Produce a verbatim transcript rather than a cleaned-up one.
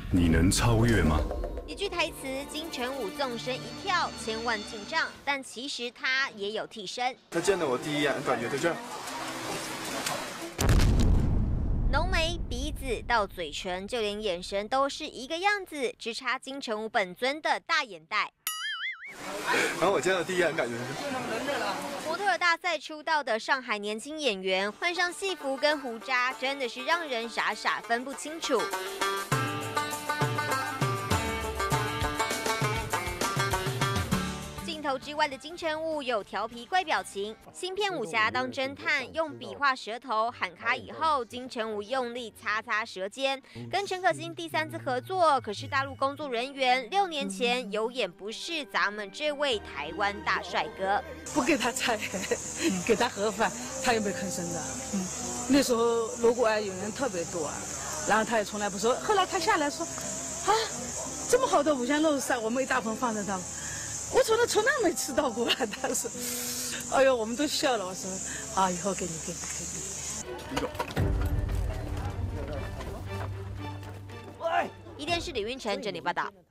你能超越吗？ 一句台词，金城武纵身一跳，千万进账，但其实他也有替身。 他见到我第一眼，感觉就这样。 浓眉、鼻子到嘴唇，就连眼神都是一个样子，只差金城武本尊的大眼袋。 然后我见到第一眼感觉是。 模特儿大赛出道的上海年轻演员，换上戏服跟胡渣，真的是让人傻傻分不清楚。镜头之外的金城武有调皮怪表情，新片武侠当侦探，用笔画舌头喊卡以后，金城武用力擦擦舌尖，跟陈可辛第三次合作，可是大陆工作人员六年前有眼不识咱们这位台湾大帅哥， 不给他菜，给他盒饭，他也没吭声的。嗯，那时候如果有人特别多，然后他也从来不说，后来他下来说，啊，这么好的五香肉丝，我们一大盆放在那。我从来从来没吃到过，但是，哎呦，我们都笑了。我说，啊，以后给你，给你，给你。 一电视李云成整理报道。